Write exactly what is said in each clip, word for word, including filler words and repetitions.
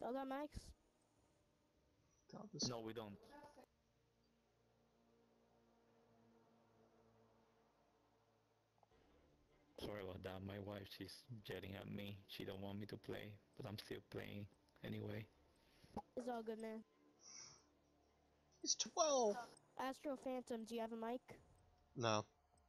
Y'all got mics? No, we don't. Sorry about that. My wife, she's jetting at me. She don't want me to play, but I'm still playing anyway. It's all good, man. He's twelve. Astro Phantom, do you have a mic? No.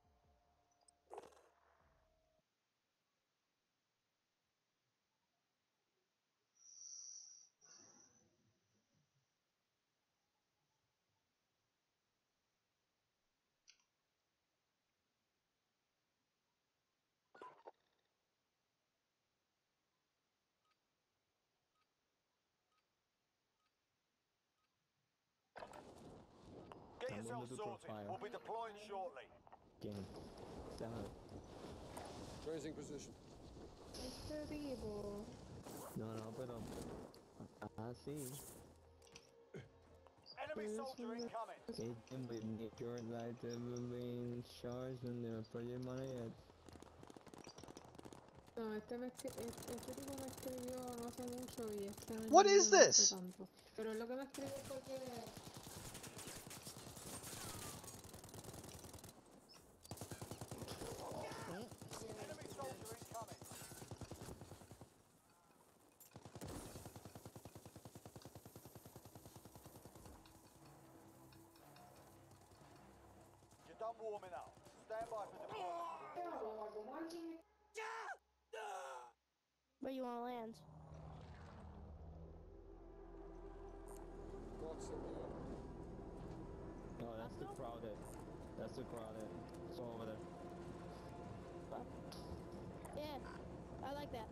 Get I'm yourself under the sorted. profile. We'll be deploying shortly. Game. Stand Raising position. Mister Beeble. No, no, pero... Ah, sí. Enemy soldier incoming. It can be your light ever been charged and the project manager. No, este, me escri- este, este tipo me escribió no hace mucho y este año What no is me hace this? tanto. Pero es lo que me escribió porque... Enemy soldier incoming. You're done warming up. Stand by for deployment. Where you wanna land? Box in the air. No, that's too crowded. That's too crowded. It's all over there. Fuck. Yeah, I like that.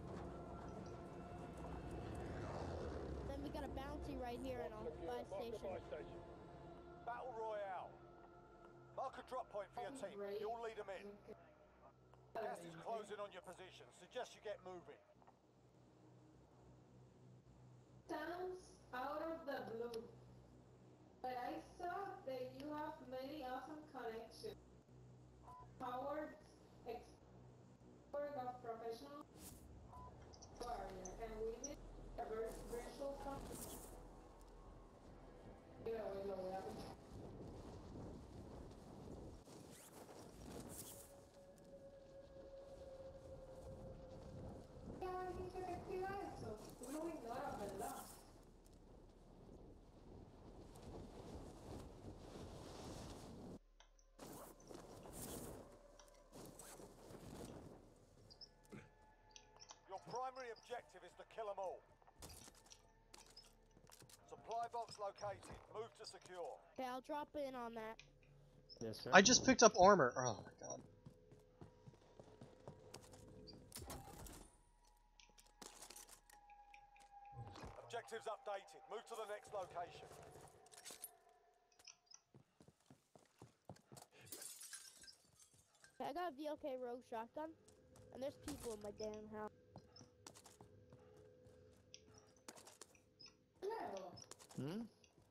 Then we got a bounty right here in our buy station. Battle Royale. Mark a drop point for your team. You'll lead them in. Gas is closing on your position. Suggest you get moving. Sounds out of the blue. But I saw that you have many awesome connections. Howard, expert of professional area, and we need a vir- virtual company. Mira, güey, lo voy a ver. ¿Hay alguien que te escriba eso? Tú lo ignoras, ¿verdad? Your primary objective is to kill them all. Supply box located. Move to secure. Okay, I'll drop in on that. Yes, sir. I just picked up armor. Oh my god. Objectives updated. Move to the next location. Okay, I got a V L K Rogue shotgun, and there's people in my damn house. Hmm?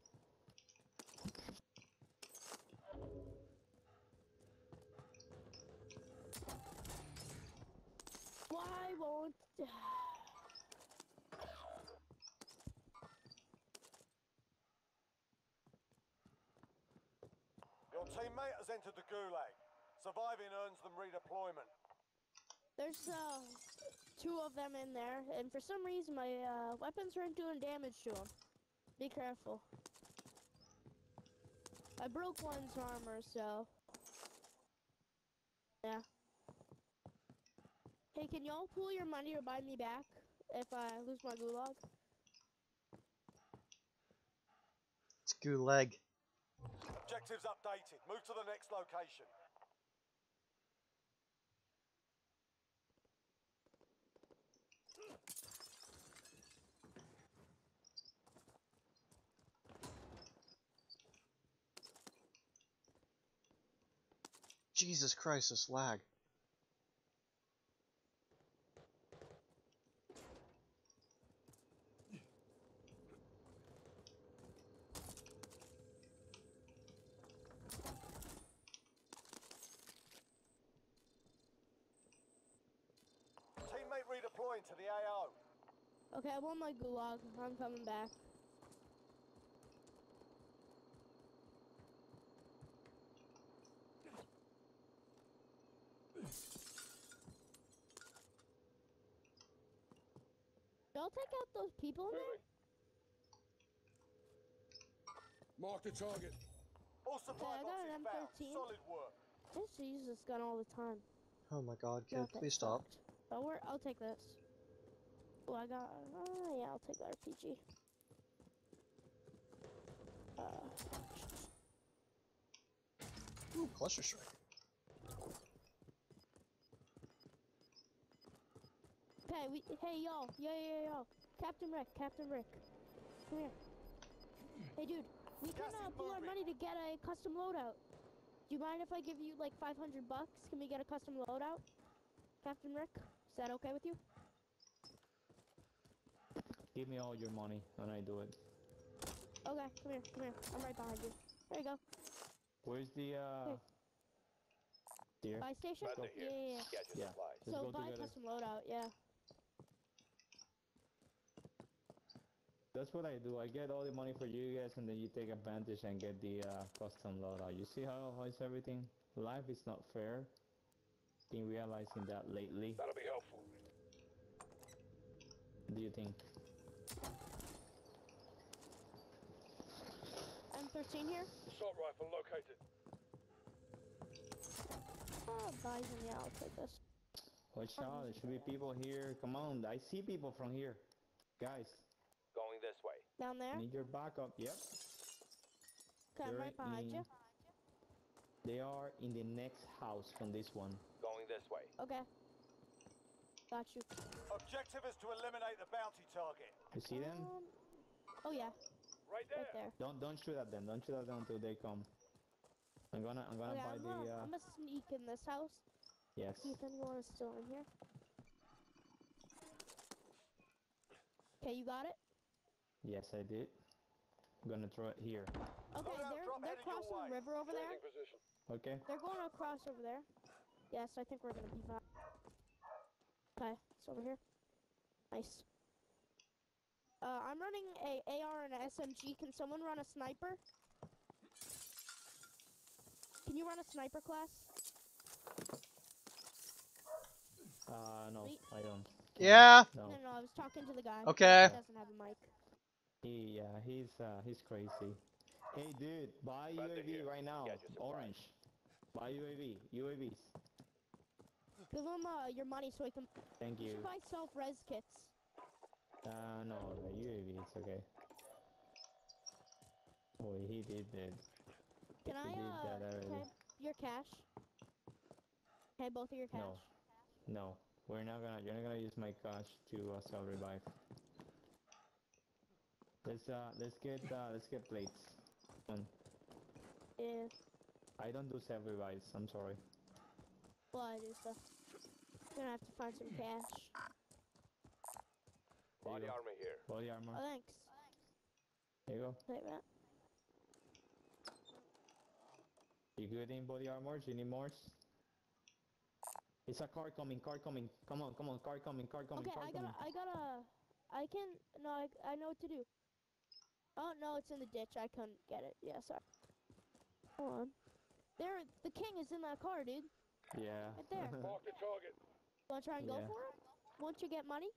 Why won't... Your teammate has entered the gulag. Surviving earns them redeployment. There's uh, two of them in there, and for some reason my uh, weapons aren't doing damage to them. Be careful. I broke one's armor, so... Yeah. Hey, can y'all pool your money or buy me back if I lose my gulag? It's gulag. Objectives updated. Move to the next location. Jesus Christ, this lag. Teammate redeploying to the A O. Okay, I'm on my gulag. I'm coming back. Y'all take out those people in there? Mark the target. All supply I got boxes an M found. thirteen. Solid work. I just use this gun all the time. Oh my god, kid, Not that please stop. sucked. But we're, I'll take this. Oh, I got. Oh, yeah, I'll take the R P G. Uh, Ooh, cluster strike. okay, we. Hey, y'all. Yo, yo, yo. Captain Rick. Captain Rick. Come here. Hey, dude. We can Gas uh, is pull our moving. money to get a custom loadout. Do you mind if I give you like five hundred bucks? Can we get a custom loadout? Captain Rick? Is that okay with you? Give me all your money and I do it. Okay, come here, come here. I'm right behind you. There you go. Where's the uh? Here. Buy station? Go. Yeah, yeah, yeah. Get your Yeah. supplies. Let's So go buy together. custom loadout, yeah. That's what I do. I get all the money for you guys, and then you take advantage and get the uh, custom loadout. You see how how is everything? Life is not fair. Been realizing that lately. That'll be helpful. What do you think? M thirteen here. Assault rifle located. Oh, Bison, yeah, I'll take this. Watch out! There should be people here. Come on! I see people from here, guys. Going this way. Down there? Need your backup. Yep. Okay, I'm They're right behind in- you. They are in the next house from this one. Going this way. Okay. Got you. Objective is to eliminate the bounty target. You see them? Um, oh yeah, Right there. right there. Don't don't shoot at them. Don't shoot at them until they come. I'm gonna I'm gonna Okay, buy I'm, the uh, uh. I'm gonna sneak in this house. Yes. See if anyone is still in here. Okay, you got it? Yes, I did. I'm gonna throw it here. Okay, Loadout they're drop they're headed your crossing the way. river over there. Changing position. Okay. They're going across over there. Yes, I think we're gonna be fine. Okay, it's over here. Nice. Uh, I'm running a A R and a S M G. Can someone run a sniper? Can you run a sniper class? Uh, no, Wait. I don't. Yeah. No. No, no, I was talking to the guy. Okay. He doesn't have a mic. He, uh, he's, uh, he's crazy. Hey, dude, buy Right U A V here. right now. Get your supplies. Orange. Buy U A V. U A Vs. Give him uh, your money so he can Thank you you. should buy self-res kits. Uh, no, the U A V, it's okay. Boy, he did that. Can I He did uh that already. can I your cash? Can I have both of your cash? No. No, we're not gonna, you're not gonna use my cash to uh, sell revive. Let's, uh, let's get, uh, let's get plates. Um, Yeah. I don't do self revives, I'm sorry. Well, I do stuff. Gonna have to find some cash. There Body you go. armor here. Body armor. Oh, thanks. There you go. Take that. You good in body armor? Do you need more? It's a car coming, car coming. Come on, come on, car coming, car coming, Okay, car I coming. gotta, I gotta, I can, no, I, I know what to do. Oh, no, it's in the ditch. I couldn't get it. Yeah, sorry. Hold on. There, the king is in that car, dude. Yeah. Right there. Mark the target. Wanna try and go Yeah. for it? Once you get money?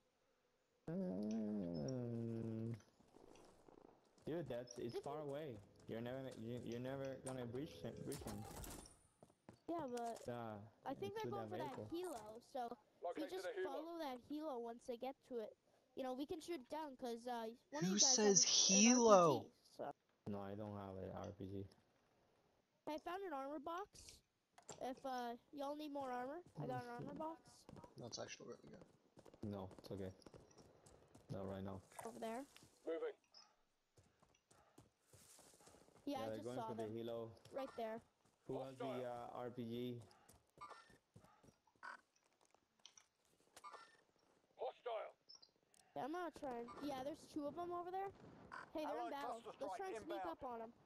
Um, dude, that's it's Did far you- away. You're never you, you're never gonna breach him. Breach him. Yeah, but Uh, I think it's they're with going for that vehicle. helo, so if we Located just a helo. follow that helo once they get to it, you know, we can shoot it down, because uh, one of Who you guys says has an helo? R P G, so. No, I don't have an R P G. I found an armor box. If uh, y'all need more armor, I got an armor box That's actually really good. No, it's okay. Not right now. over there. Moving. Yeah, I they're just going saw for them the helo. right there. Who has the Hostile. uh, R P G? Hostile. Yeah, I'm not trying. Yeah, there's two of them over there. Hey, they're in Allied battle. cluster Let's strike try and sneak inbound. up on them.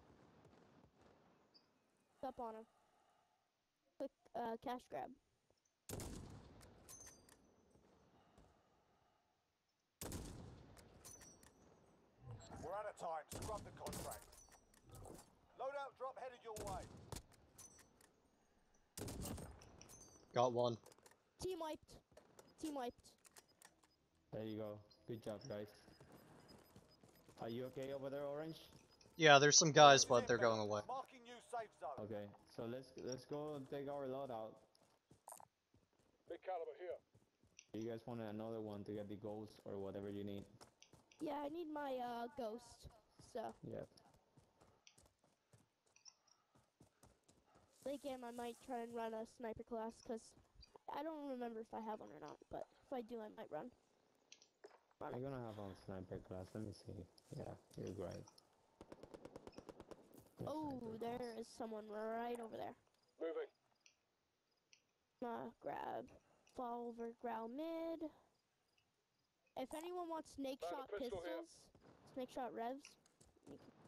Up on them. Quick uh, cash grab. time. Scrub the contract. Loadout drop headed your way. Got one. Team wiped. Team wiped. There you go. Good job, guys. Are you okay over there, Orange? Yeah, there's some guys, but they're going away. Marking new safe zone. Okay, so let's let's go and take our loadout. Big caliber here. You guys want another one to get the goals or whatever you need? Yeah, I need my uh ghost. So Yep. late game I might try and run a sniper class because I don't remember if I have one or not. But if I do, I might run. Run I'm it. gonna have a sniper class. Let me see. Yeah, you're great. Yeah, Oh, sniper there class. is someone right over there. Moving. Uh, grab, fall over, growl mid. If anyone wants snake Found a shot pistol here. pistols, snake shot revs. you can-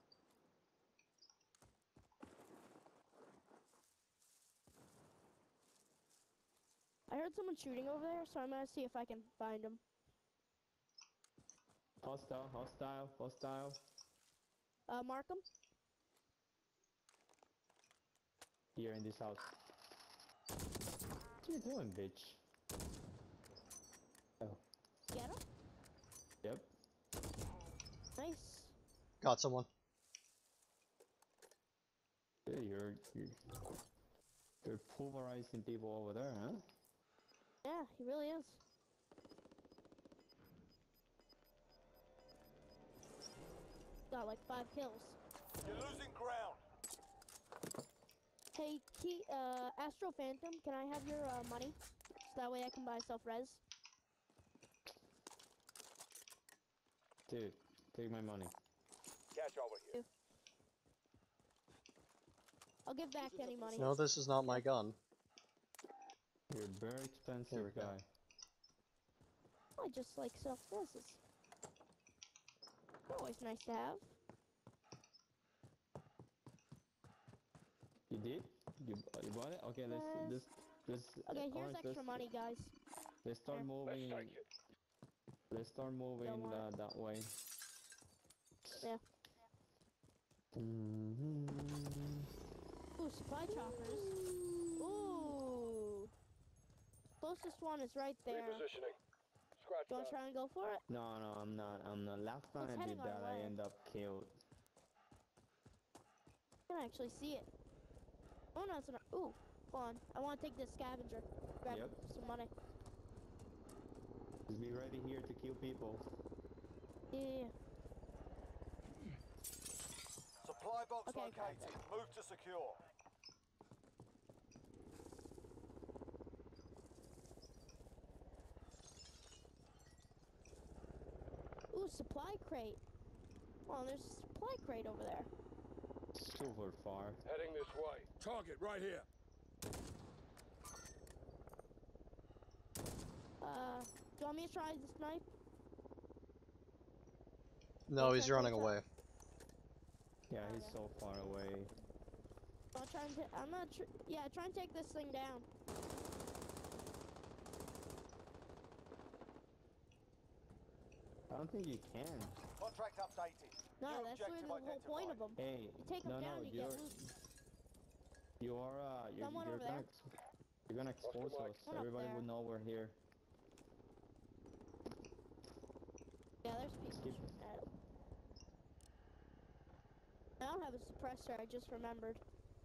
I heard someone shooting over there, so I'm gonna see if I can find him. Hostile, hostile, hostile. Uh, mark him. Here in this house. What you doing, bitch? Oh, Get him. yep. Nice. Got someone. Yeah, you're you're you're pulverizing people over there, huh? Yeah, he really is. Got like five kills. You're losing ground. Hey, Key, uh, Astro Phantom, can I have your uh, money? So that way I can buy self-res. Dude, take my money. Cash over here. I'll give back any money. No, this is not my gun. You're a very There we expensive go. guy. I just like self-reses. Always nice to have. You did? You you bought it? Okay, let's Yes. let's let's. Okay, here's Orange, extra let's, money, guys. Let's start Here. Let's moving. take it. Let's start moving want uh, that way. Yeah. Mm-hmm. Ooh, supply choppers. Ooh. Closest one is right there. Repositioning. Scratch You wanna that. try and go for it? No, no, I'm not. I'm not. Last time It's I heading did our that, I way. end up killed. I can actually see it. Oh no, it's not. Ooh, hold on. I want to take this scavenger. Grab Yep. some money. Just be ready here to kill people. Yeah. Supply box Okay, got located. Move to secure. Ooh, supply crate. Oh, there's a supply crate over there. Super far. Heading this way. Target right here. Uh, do you want me to try the snipe? No, Okay, he's running okay. away. Yeah, he's so far away. I'll try and ta- I'm gonna tr- yeah, try and take this thing down. I don't think you can. Contract updated. No, New that's really objective the whole point of identified. them. Hey, You take no, them down, no, you get you're loot. you are uh you're, Someone you're over gonna there. ex- you're gonna expose Mic. us. One up Everybody there. will know we're here. Yeah, there's people Keep- shooting at it. I don't have a suppressor, I just remembered.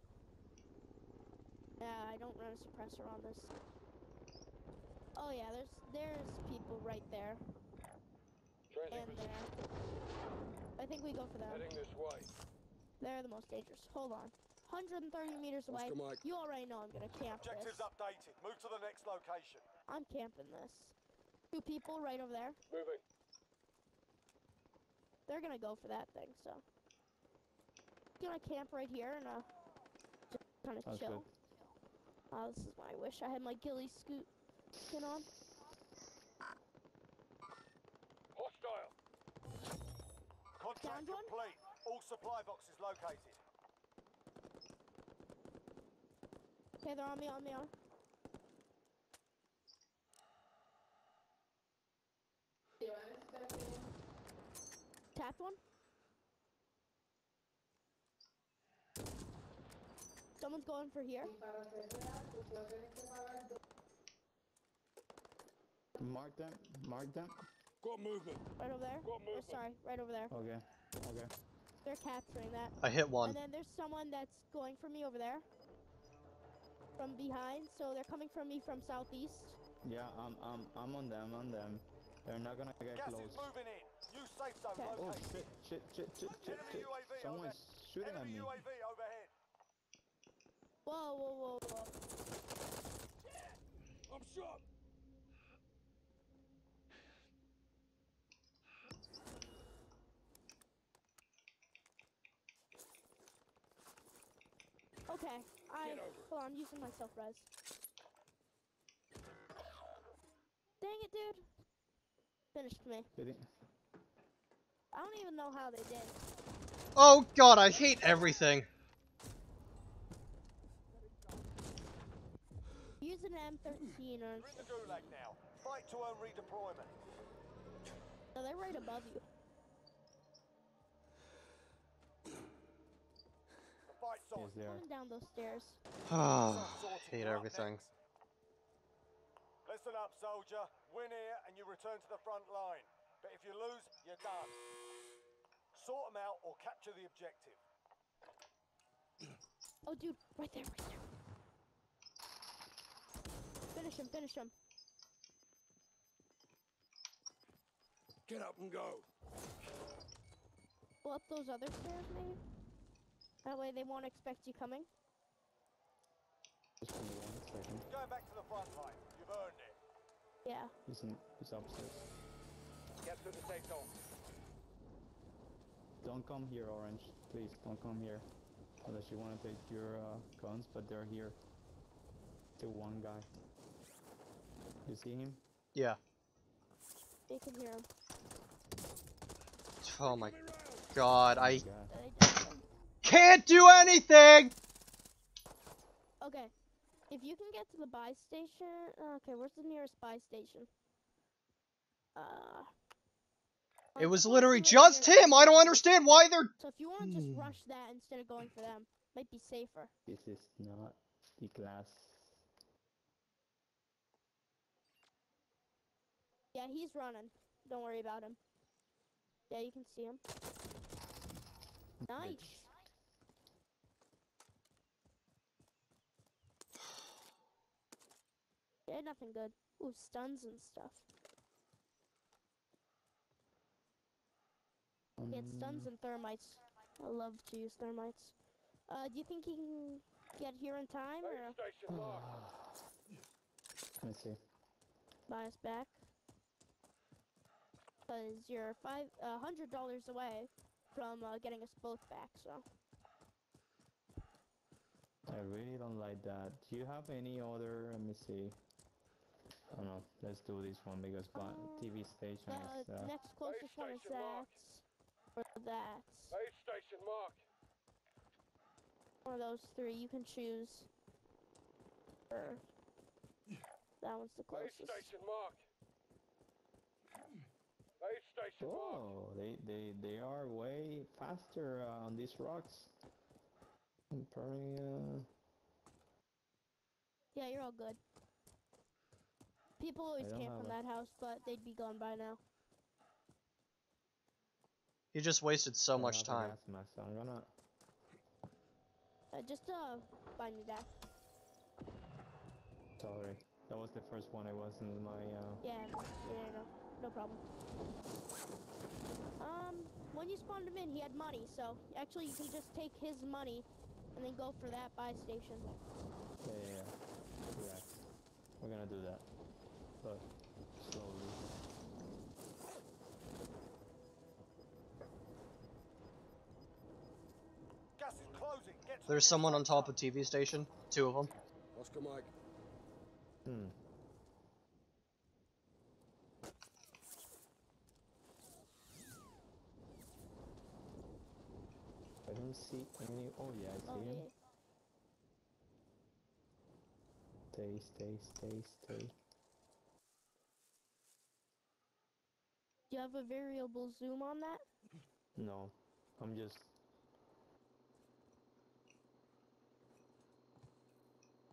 Yeah, I don't run a suppressor on this. Oh yeah, there's there's people right there. Changing And position. there. I think we go for them. Heading this way. They're the most dangerous. Hold on. one hundred thirty meters away. Oscar Mike. You already know I'm gonna camp this. Objectives updated. Move to the next location. I'm camping this. Two people right over there. Moving. They're gonna go for that thing, so. Gonna camp right here and uh, just kind of Sounds chill. good. Oh, this is my wish. I had my ghillie scoot skin on. Hostile. Contract Downed one? complete. All supply boxes located. Okay, they're on me, on me, on. Do you want to step in? Tapped one. Someone's going for here. Y para hacer real, tú puedes tener que pagar dos. Mark them. Mark them. Got movement. Right over there. Got Or, movement. sorry, right over there. Okay. Okay. They're capturing that. I hit one. And then there's someone that's going for me over there. From behind. So they're coming from me from southeast. Yeah, I'm I'm I'm on them. On them. They're not gonna get Gas close. is moving in. New safe zone Okay. Oh located. shit! Shit! Shit! Shit! Shit! Enemy Shit! U A V Someone's shooting at Enemy me. U A V overhead. Whoa, whoa, whoa, whoa. I'm shot. Okay, I Get over. hold on, I'm using my self res. Dang it, dude! Finished me. Did it? I don't even know how they did. Oh god, I hate everything. Use an M thirteen or You're in the gulag now. Fight to earn redeployment. no, they're right above you. The fight's on. Is there? Coming down those stairs. Ah, Sorted. hate You're up everything. next. Listen up, soldier. Win here and you return to the front line. But if you lose, you're done. Sort them out or capture the objective. Oh, dude, right there, right there. Finish him, finish him. Get up and go. Go up those other stairs, maybe? That way they won't expect you coming. Just give me one second. Going back to the front line. You've earned it. Yeah. He's in. He's upstairs. Get to the safe zone. Don't come here, Orange. Please, don't come here. Unless you want to take your uh, guns, but they're here. The one guy. You see him? Yeah. They can hear him. Oh my god, I Yeah. They don't hear him. can't do anything! Okay. If you can get to the buy station... Okay, where's the nearest buy station? Uh... It I'm was supposed literally to live just near the him! I don't buy understand why they're... station. So if you want to just Hmm. rush that instead of going for them, might be safer. This is not the class. Yeah, he's running. Don't worry about him. Yeah, you can see him. Nice. Yeah, nothing good. Ooh, stuns and stuff. He had stuns and thermites. I love to use thermites. Uh, do you think he can get here in time Safe or station marked. Let me see. buy us back? Cause you're five, a hundred dollars away from uh, getting us both back. So I really don't like that. Do you have any other? Let me see. I don't know. Let's do this one because Uh, T V station is. the Uh, next closest one is station that marked. or that. Aid station marked. One of those three you can choose. Or that one's the Aid closest. station marked. Aid station marked. oh, they they they are way faster uh, on these rocks. Comparing. Uh, Yeah, you're all good. People always don't came have from a- that house, but they'd be gone by now. You just wasted so I don't much have a time. gas mask, so I'm gonna. Uh, just uh, buy me back. Sorry, that was the first one. I wasn't in my. Uh, Yeah, yeah, no, no problem. Um, when you spawned him in, he had money, so actually you can just take his money and then go for that buy station. yeah, yeah, yeah. Relax. We're gonna do that, but slowly. Gas is closing. Get to There's the someone on nearest top zone. of T V station. Two of them. Oscar Mike. Hmm. I don't see any. Oh yeah, I see Oh, him. yeah. Stay, stay, stay, stay. Do you have a variable zoom on that? No, I'm just.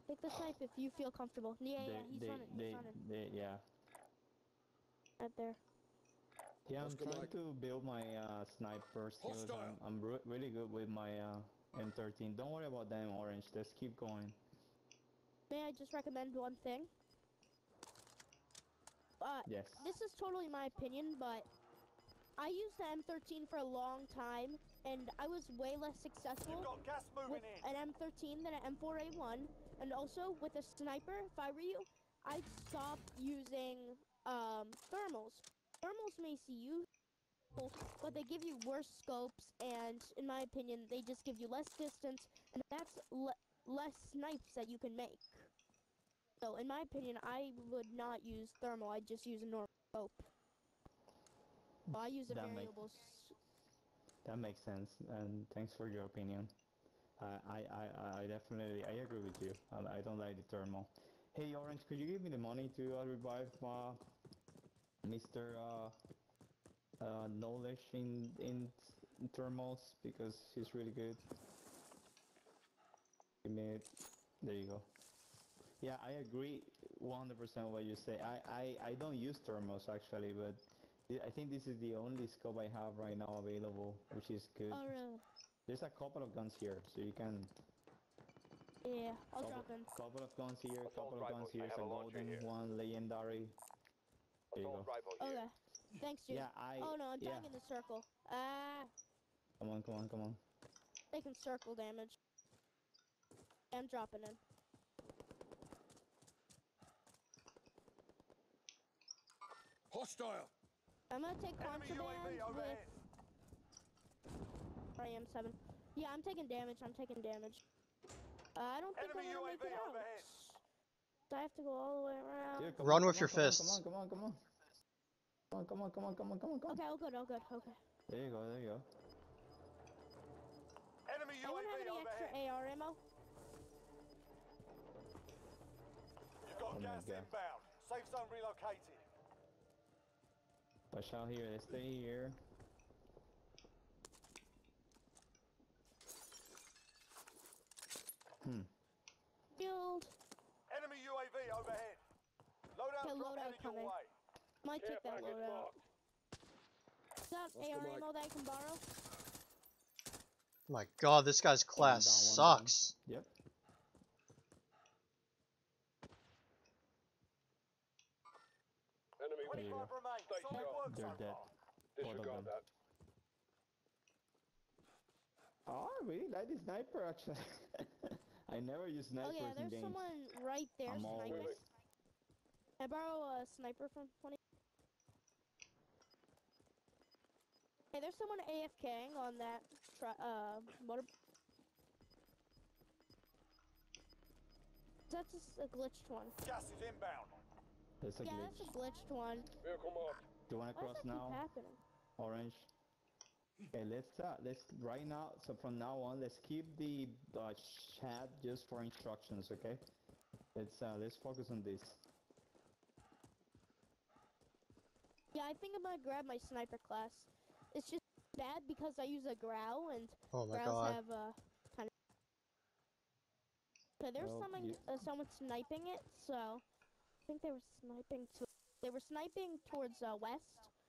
Take the snipe if you feel comfortable. Yeah, they, yeah, he's they, running. He's they, running. they, yeah. Right there. Yeah, I'm Oscar trying Mike. to build my uh, sniper skills. Hostile. I'm, I'm re really good with my uh, M thirteen. Don't worry about them, Orange. Let's keep going. May I just recommend one thing? Uh, Yes. this is totally my opinion, but I used the M thirteen for a long time, and I was way less You've successful got gas with moving in. an M thirteen than an M four A one, and also with a sniper. If I were you, I'd stop using um, thermals. Thermals may see you, but they give you worse scopes, and in my opinion, they just give you less distance, and that's le less snipes that you can make. So, in my opinion, I would not use thermal. I'd just use a normal scope. Well, I use a That make- variable. s- That makes sense, and thanks for your opinion. Uh, I, I, I definitely, I agree with you. I, I don't like the thermal. Hey, Orange, could you give me the money to uh, revive uh, Mister Uh, uh, Knowledge in, in in thermals, because he's really good. Give me it. There you go. Yeah, I agree one hundred percent what you say. I, I, I don't use thermals actually, but th- I think this is the only scope I have right now available, which is good. Oh, really? There's a couple of guns here, so you can. Yeah, I'll Couple, drop in. couple of guns here, Assault couple of rifle. guns here. I have It's a a launcher golden here. one, legendary. There you go. Assault rifle here. Okay. Thanks, dude. Yeah, I. Oh, no, I'm yeah. dying in the circle. Ah, Come on, come on, come on. taking circle damage. I'm dropping in. Hostile. I'm gonna take Enemy U A contraband V with overhead. I am seven. Yeah, I'm taking damage. I'm taking damage. Uh, I don't think Enemy I'm gonna U A make V it out. overhead. So I have to go all the way around. Dude, come Run on, with come your on, come on, fists. Come on, come on, come on. Come on, come on, come on, come on, come on, come on. Okay, all good, all good. Okay. There you go, there you go. Enemy U A Anyone have V any extra overhead. A R ammo? You've got Oh my gas God. inbound. Safe zone relocated. Watch out here, let's stay here. Hmm. Shield. Enemy U A V overhead. Loadout Okay, drop loadout headed your coming. way. Might Care take that package loadout. marked. Is that Oscar A R Mike. ammo that I can borrow? My god, this guy's class down, one down. sucks. Yep. Enemy There you twenty-five go. remain. Stay Solid sharp. work They're so dead. far. Disregard them. that. Oh, I really like the sniper actually. I never use snipers Oh yeah, in there's games. someone right there I'm sniping. always. Can I borrow a sniper from twenty? Hey, there's someone AFKing on that tri uh motor. That's just a glitched one. Gas is inbound. That's a Yeah, glitch. that's a glitched one. Vehicle marked. Do you wanna Why does cross that keep now? happening? Orange. Okay, let's uh, let's right now. So from now on, let's keep the uh, chat just for instructions, okay? Let's uh, let's focus on this. Yeah, I think I'm gonna grab my sniper class. It's just bad because I use a growl and Oh my growls god. have uh kind of. Okay, there's Well, someone you- uh, someone sniping it, so I think they were sniping to. They were sniping towards uh, west.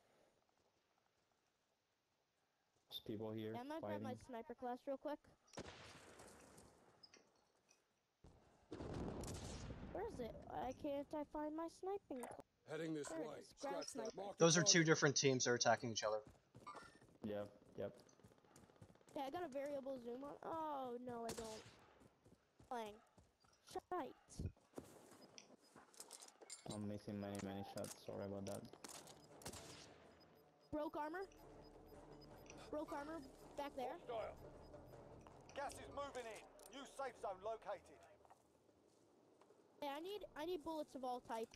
There's people here Yeah, I'm gonna grab fighting. my sniper class real quick. Where is it? Why can't I find my sniping class? Heading this There it way. is. Ground Scratch that. sniper. Mark Those the are two target. different teams that are attacking each other. Yep, yep. Yeah, I got a variable zoom on. Oh no, I don't. Playing. Shite. I'm missing many many shots. Sorry about that. Broke armor. Broke armor back there. Hostile. Gas is moving in. New safe zone located. Yeah, I need I need bullets of all types.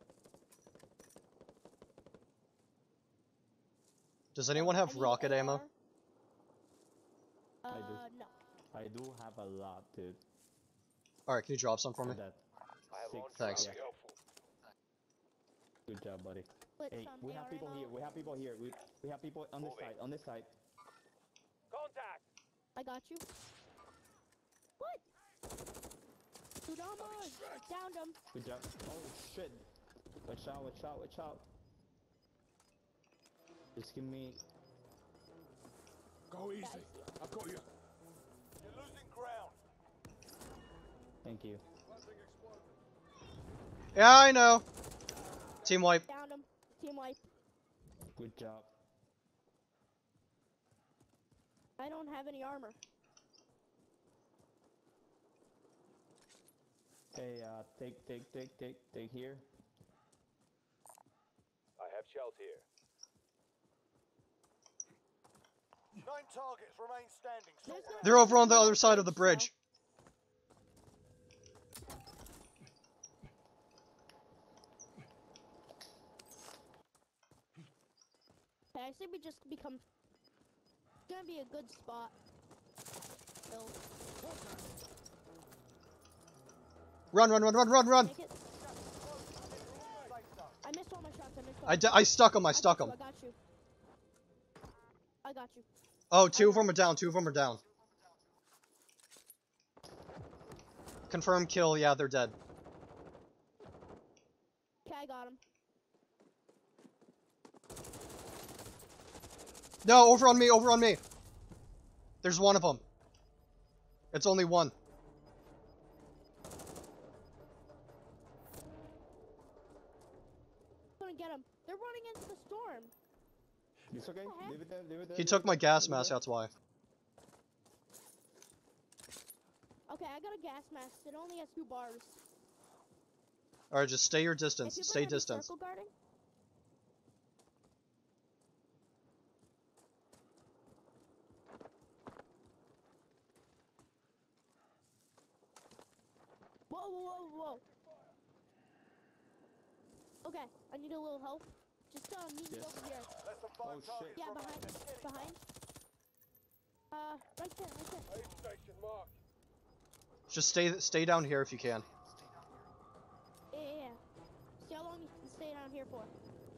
Does anyone I have need rocket A R. ammo? Uh, I do. no. I do have a lot, dude. Alright, can you drop some for me? That I have six. launcher. Thanks. That'll be helpful. Good job, buddy. Put Hey, some we have A R people ammo. here. We have people here. We we have people on this Moving. side. On this side. Contact. I got you. What? Kudama! Downed him. Good job. Oh shit. Watch out, watch out, watch out. Just give me... Go easy. I've got you. You're losing ground. Thank you. Yeah, I know. Team wipe. Downed him. Team wipe. Good job. I don't have any armor. Hey, uh, take, take, take, take, take here. I have shells here. Nine targets remain standing. Sort There's them no- out. They're over on the other side of the bridge. Okay, I say we just become. It's gonna be a good spot. Build. Run, run, run, run, run, run! Take it. I missed all my shots. I missed all. I, d I stuck him, I I stuck got him. you, I got you. I got you. Oh, two of them are down, two of them are down. Confirm kill, yeah, they're dead. Okay, I got him. No, over on me, over on me! There's one of them. It's only one. I'm gonna get him. They're running into the storm. It's okay. What the heck? Leave it there, leave it there. He leave took it my there, gas leave it mask, there. that's why. Okay, I got a gas mask. It only has two bars. Alright, just stay your Hey, distance. people are Stay gonna be distance. circle guarding? Whoa, whoa, whoa, whoa. Okay, I need a little help. Just uh, meet me Yes. over here. Less than five Oh, shit. targets Yeah, remain. behind, Let's get it. behind. Uh, right there, right there. Aid station marked. Just stay stay down here if you can. Yeah, yeah, yeah. See how long you can stay down here for.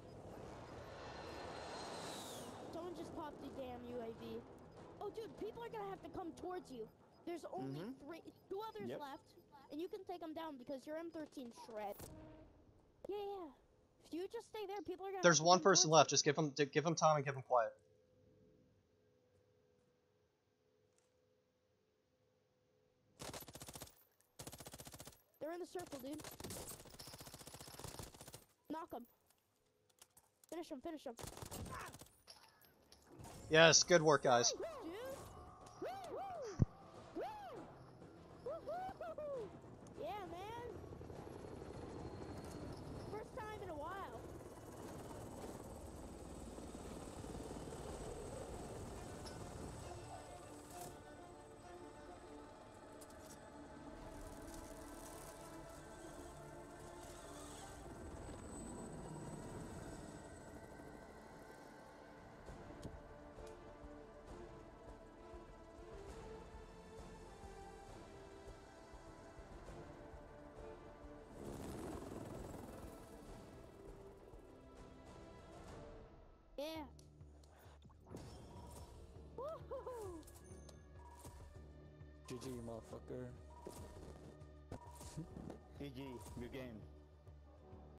Someone just popped the damn U A V. Oh, dude, people are gonna have to come towards you. There's only Mhm. three, two others Yep. left, and you can take them down because your M thirteen shred. Yeah, yeah. If you just stay there, people are gonna. There's have to one come person towards left. Just give him give him time and give him quiet. you. They're in the circle, dude. Knock them. Finish them. Finish them. Yes, good work, guys. Dude. Woo! Woo! Woo-hoo! Yeah, man. First time in a while. Yeah. Woo-hoo! G G, motherfucker. G G, good game.